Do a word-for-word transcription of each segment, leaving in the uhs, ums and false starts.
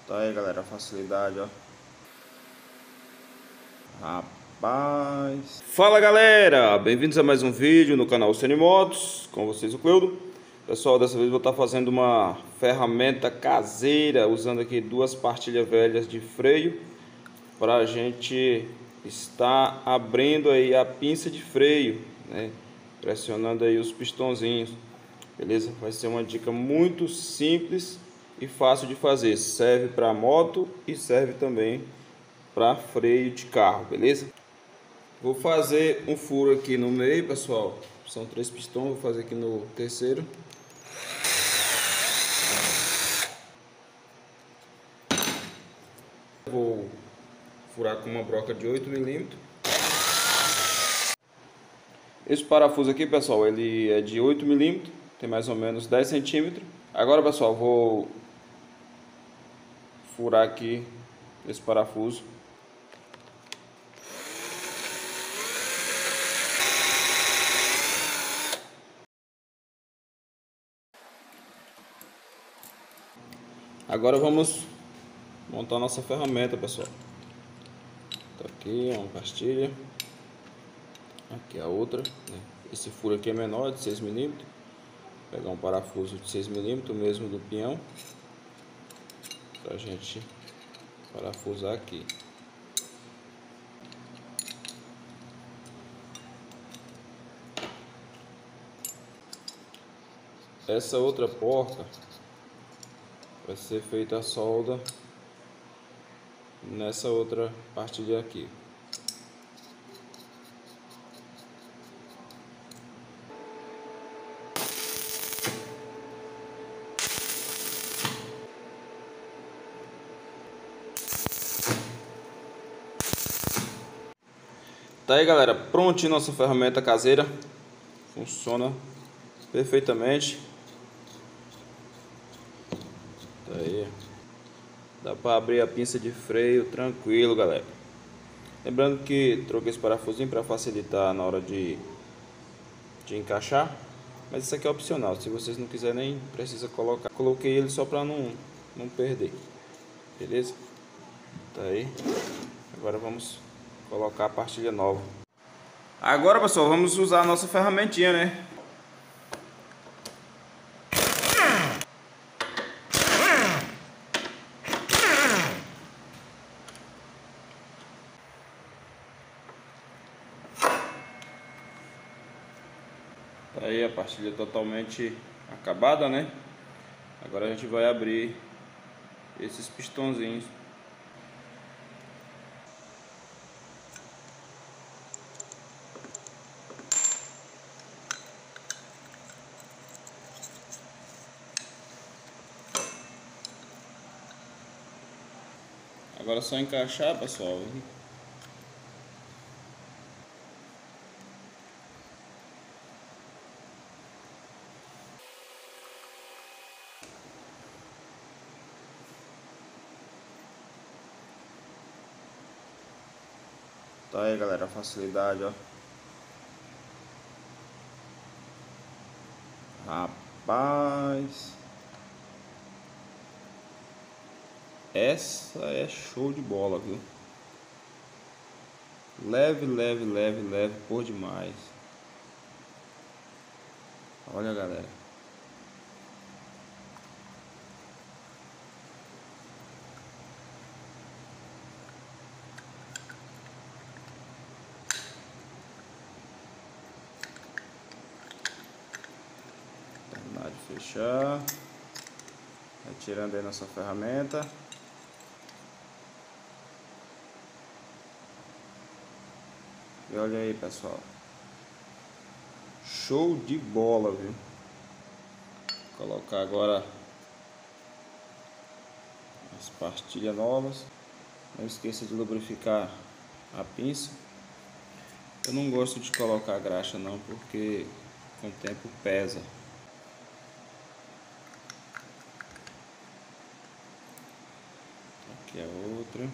Tá aí, galera, a facilidade, ó. Rapaz. Fala, galera, bem-vindos a mais um vídeo no canal Cinemotos. Com vocês o Cleudo. Pessoal, dessa vez eu vou estar fazendo uma ferramenta caseira usando aqui duas pastilhas velhas de freio para a gente estar abrindo aí a pinça de freio, né? Pressionando aí os pistãozinhos, beleza? Vai ser uma dica muito simples e fácil de fazer. Serve para moto e serve também para freio de carro, beleza? Vou fazer um furo aqui no meio, pessoal. São três pistões, vou fazer aqui no terceiro. Vou furar com uma broca de oito milímetros. Esse parafuso aqui, pessoal, ele é de oito milímetros, tem mais ou menos dez centímetros. Agora, pessoal, vou furar aqui esse parafuso. Agora vamos montar nossa ferramenta, pessoal. Tá aqui uma pastilha, aqui a outra, né? Esse furo aqui é menor, de seis milímetros. Vou pegar um parafuso de seis milímetros, o mesmo do pinhão, pra gente parafusar aqui. Essa outra porta vai ser feita a solda nessa outra pastilha aqui. Tá aí, galera, prontinho nossa ferramenta caseira. Funciona perfeitamente. Tá aí. Dá para abrir a pinça de freio tranquilo, galera. Lembrando que troquei esse parafusinho para facilitar na hora de, de encaixar. Mas isso aqui é opcional. Se vocês não quiserem, nem precisa colocar. Coloquei ele só para não, não perder. Beleza? Tá aí. Agora vamos colocar a pastilha nova. Agora, pessoal, vamos usar a nossa ferramentinha, né? Tá aí a pastilha totalmente acabada, né? Agora a gente vai abrir esses pistãozinhos. Agora é só encaixar, pessoal. Tá aí, galera, a facilidade, ó. Rapaz, essa é show de bola, viu? Leve, leve, leve, leve por demais. Olha, galera. Terminar de fechar. Retirando aí nossa ferramenta. E olha aí, pessoal. Show de bola, viu? Vou colocar agora as pastilhas novas. Não esqueça de lubrificar a pinça. Eu não gosto de colocar graxa não, porque com o tempo pesa. Aqui a outra.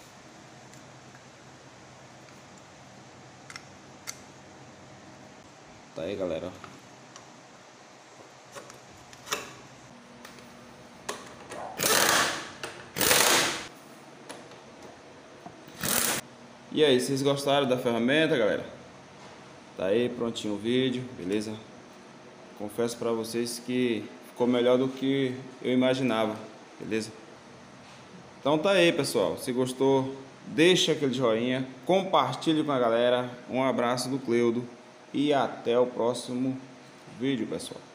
Tá aí, galera. E aí, vocês gostaram da ferramenta, galera? Tá aí prontinho o vídeo, beleza? Confesso pra vocês que ficou melhor do que eu imaginava, beleza? Então tá aí, pessoal. Se gostou, deixa aquele joinha, compartilhe com a galera. Um abraço do Cleudo e até o próximo vídeo, pessoal.